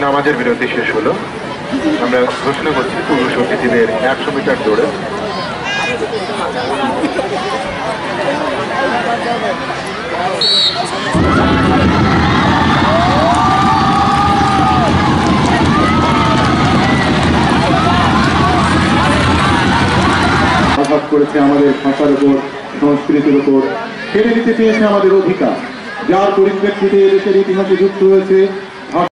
নামাজের বিরতি শেষ হলো। আমরা ঘোষণা করছি পুরুষ অতিথিদের 100 মিটার দৌড়ে আঘাত করেছে আমাদের ভাষার উপর, সংস্কৃতির উপর, কেড়ে নিতে চেয়েছে আমাদের অধিকার, যার পরিপ্রেক্ষিতে দেশের ইতিহাসে যুক্ত হয়েছে